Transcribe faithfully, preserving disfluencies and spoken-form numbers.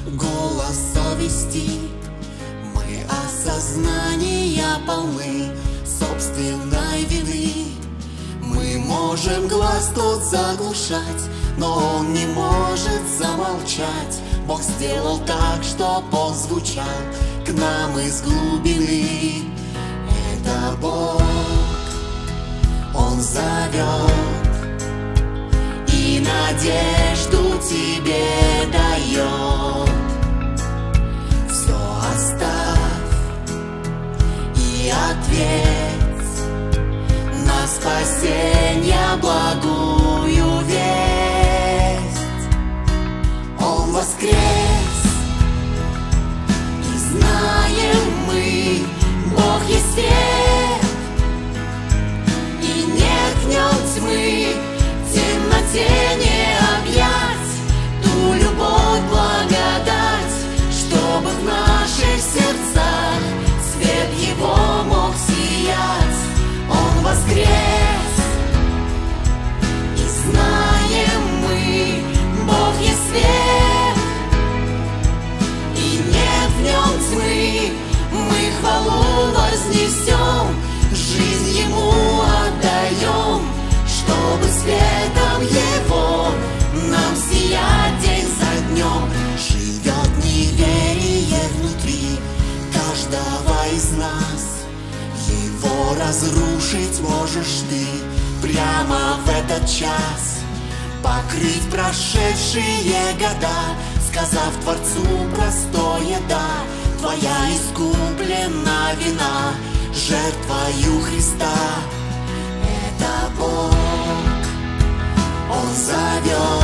голос совести. Мы осознания полны собственной вины. Мы можем глаз тот заглушать, но он не может замолчать. Бог сделал так, чтоб он звучал к нам из глубины. Это Бог, Он зовет и надежду тебе дает. Все оставь и ответь на спасение благую весть. Он воскрес, и знаем мы, Бог есть свет, и нет в нем тьмы, в темноте не объять ту любовь, благодать, чтобы в наших сердцах свет его мог сиять. Он воскрес, и знаем мы, Бог есть свет, и нет в нем тьмы. Мы хвалу вознесем, жизнь ему отдаем, чтобы светом его нам сиять день за днем. Живет неверие внутри каждого из нас, его разрушить можешь ты прямо в этот час. Покрыть прошедшие года, сказав Творцу простое «да». Твоя искуплена вина жертвою Христа. Это Бог, Он зовет